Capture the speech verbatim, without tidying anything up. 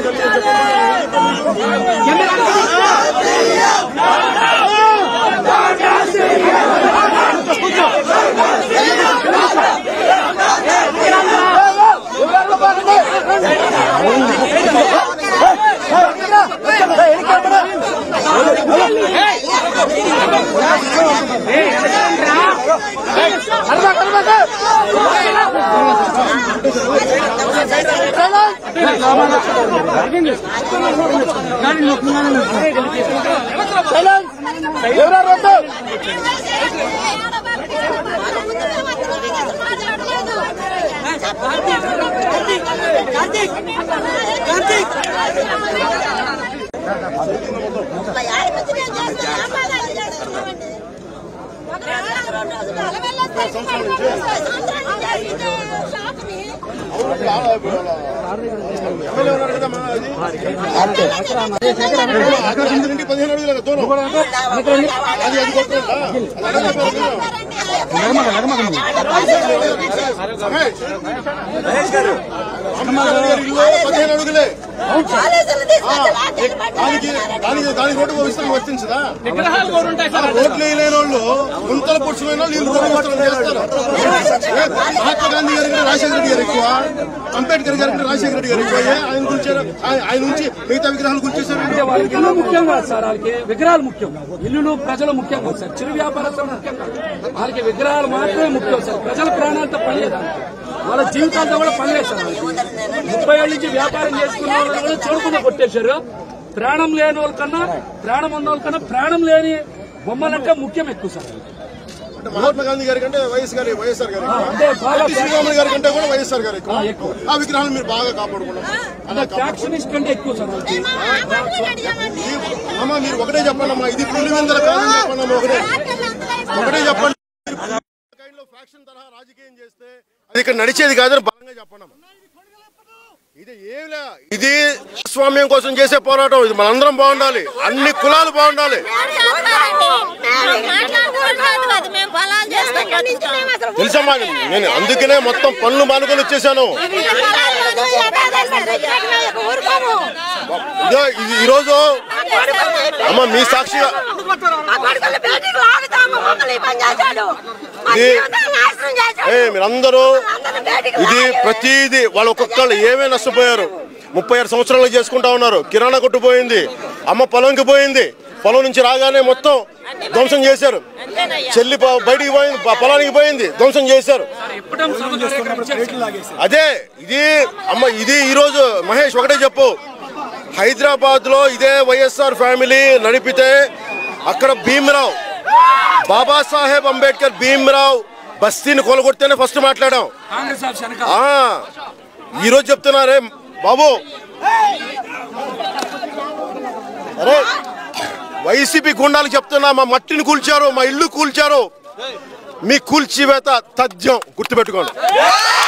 పదిహేను అడుగులే దానికి రోడ్డు విస్తరణ వర్తించదా? రోడ్లు వేయలేని వాళ్ళు గుంతలు పొడిచిపోయిన వాళ్ళు వీళ్ళు రోడ్డు విస్తరణ చేస్తారు. మహాత్మా గాంధీ గారి కంటే రాజశేఖర రెడ్డి గారు ఎక్కువ, అంబేద్కర్ గారి కంటే రాజశేఖర రెడ్డి గారు ఎక్కువ. ఆయన గురించి ఆయన నుంచి మిగతా విగ్రహాలు గుర్తిస్తారు. వాళ్ళకి ఇల్లు ముఖ్యం కాదు సార్, వాళ్ళకి విగ్రహాలు ముఖ్యం. ఇల్లులు ప్రజలు ముఖ్యం కాదు సార్, చిరు వ్యాపారస్తులు ముఖ్యం కాదు. వాళ్ళకి విగ్రహాలు మాత్రమే ముఖ్యం సార్. ప్రజల ప్రాణాలతో పనిలేదు, వాళ్ళ జీవితాలతో కూడా పనిలేదు సార్. ముప్పై ఏళ్ళ నుంచి వ్యాపారం చేసుకున్న వాళ్ళని కూడా చూడకుండా కొట్టేశారు. ప్రాణం లేని వాళ్ళ కన్నా ప్రాణం ఉన్న వాళ్ళ కన్నా ప్రాణం లేని బొమ్మలంటే ముఖ్యం ఎక్కువ సార్. మహాత్మా గాంధీ గారి కంటే వైఎస్ గారి వైఎస్ఆర్ గారు శ్రీరాములు గారి కంటే కూడా వైఎస్ఆర్ గారు ఎక్కువ. ఆ విగ్రహాలు మీరు బాగా కాపాడుకున్నాం. ఫ్యాక్షనిస్ట్ కంటే ఎక్కువ సార్. అమ్మా మీరు ఒకటే చెప్పండి అమ్మా, ఇది పులివెందుల కాదని చెప్పండి అమ్మా, ఒకటే ఒకటే చెప్పండి. ఫ్యాక్షన్ తరహా రాజకీయం చేస్తే అది ఇక్కడ నడిచేది కాదని బలంగా చెప్పండి అమ్మా. ఇది ఏమిలా, ఇది స్వామ్యం కోసం చేసే పోరాటం. ఇది మనందరం బాగుండాలి, అన్ని కులాలు బాగుండాలి. తెలుసమ్మా, నేను అందుకనే మొత్తం పనులు మానుకొని వచ్చేసాను. ఈ రోజు అమ్మ మీ సాక్షిగా మీరందరూ ఇది ప్రతిదీ వాళ్ళు ఒక్కొక్కళ్ళు ఏమే నష్టపోయారు. ముప్పై ఆరు సంవత్సరాలు చేసుకుంటా ఉన్నారు. కిరాణా కొట్టు పోయింది, అమ్మ పొలంకి పోయింది, పొలం నుంచి రాగానే మొత్తం ధ్వంసం చేశారు. చెల్లి బయటికి పోయింది, పొలానికి పోయింది, ధ్వంసం చేశారు. అదే ఇది అమ్మ, ఇది ఈరోజు మహేష్ ఒకటే చెప్పు, హైదరాబాద్ లో ఇదే వైఎస్ఆర్ ఫ్యామిలీ నడిపితే అక్కడ భీమ్రావ్, బాబాసాహెబ్ అంబేద్కర్ భీమ్రావ్ బస్తీని కొలగొడితేనే ఫస్ట్ మాట్లాడాం. ఈ రోజు చెప్తున్నారే బాబు, అరే వైసీపీ గుండాలు చెప్తున్నా, మా మట్టిని కూల్చారు, మా ఇల్లు కూల్చారు, మీ కూల్చివేత తథ్యం గుర్తుపెట్టుకోండి.